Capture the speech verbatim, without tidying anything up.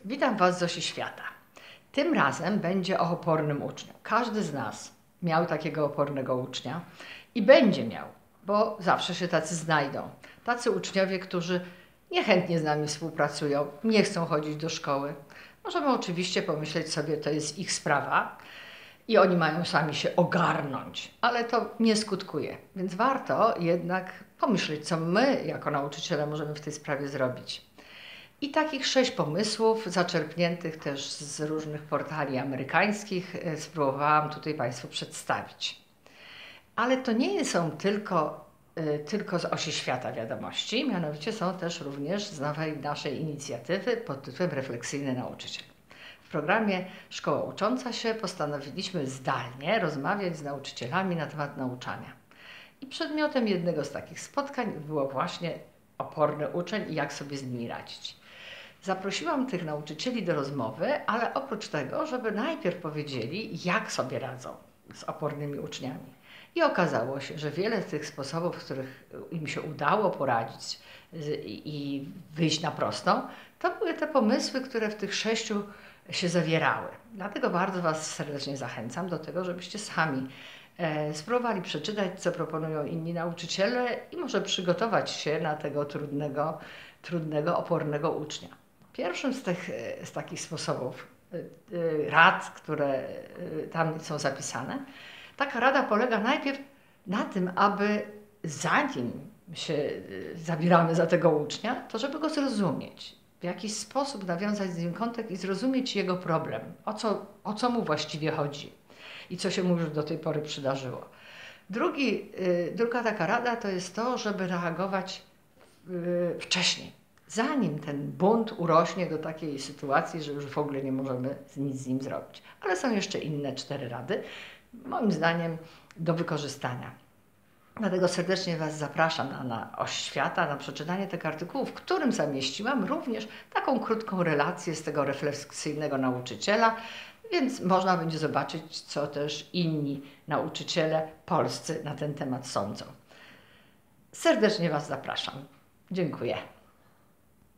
Witam Was z Osi Świata. Tym razem będzie o opornym uczniu. Każdy z nas miał takiego opornego ucznia i będzie miał, bo zawsze się tacy znajdą. Tacy uczniowie, którzy niechętnie z nami współpracują, nie chcą chodzić do szkoły. Możemy oczywiście pomyśleć sobie, to jest ich sprawa i oni mają sami się ogarnąć, ale to nie skutkuje. Więc warto jednak pomyśleć, co my jako nauczyciele możemy w tej sprawie zrobić. I takich sześć pomysłów, zaczerpniętych też z różnych portali amerykańskich, spróbowałam tutaj Państwu przedstawić. Ale to nie są tylko, tylko z Osi Świata wiadomości, mianowicie są też również z nowej naszej inicjatywy pod tytułem Refleksyjny Nauczyciel. W programie Szkoła Ucząca się postanowiliśmy zdalnie rozmawiać z nauczycielami na temat nauczania. I przedmiotem jednego z takich spotkań było właśnie oporny uczeń i jak sobie z nimi radzić. Zaprosiłam tych nauczycieli do rozmowy, ale oprócz tego, żeby najpierw powiedzieli, jak sobie radzą z opornymi uczniami. I okazało się, że wiele z tych sposobów, w których im się udało poradzić i wyjść na prostą, to były te pomysły, które w tych sześciu się zawierały. Dlatego bardzo Was serdecznie zachęcam do tego, żebyście sami e, spróbowali przeczytać, co proponują inni nauczyciele i może przygotować się na tego trudnego, trudnego, opornego ucznia. Pierwszym z, tych, z takich sposobów, rad, które tam są zapisane, taka rada polega najpierw na tym, aby zanim się zabieramy za tego ucznia, to żeby go zrozumieć, w jakiś sposób nawiązać z nim kontakt i zrozumieć jego problem, o co, o co mu właściwie chodzi i co się mu już do tej pory przydarzyło. Drugi, druga taka rada to jest to, żeby reagować wcześniej, zanim ten bunt urośnie do takiej sytuacji, że już w ogóle nie możemy nic z nim zrobić. Ale są jeszcze inne cztery rady, moim zdaniem, do wykorzystania. Dlatego serdecznie Was zapraszam na, na Oś Świata, na przeczytanie tego artykułu, w którym zamieściłam również taką krótką relację z tego refleksyjnego nauczyciela, więc można będzie zobaczyć, co też inni nauczyciele polscy na ten temat sądzą. Serdecznie Was zapraszam. Dziękuję.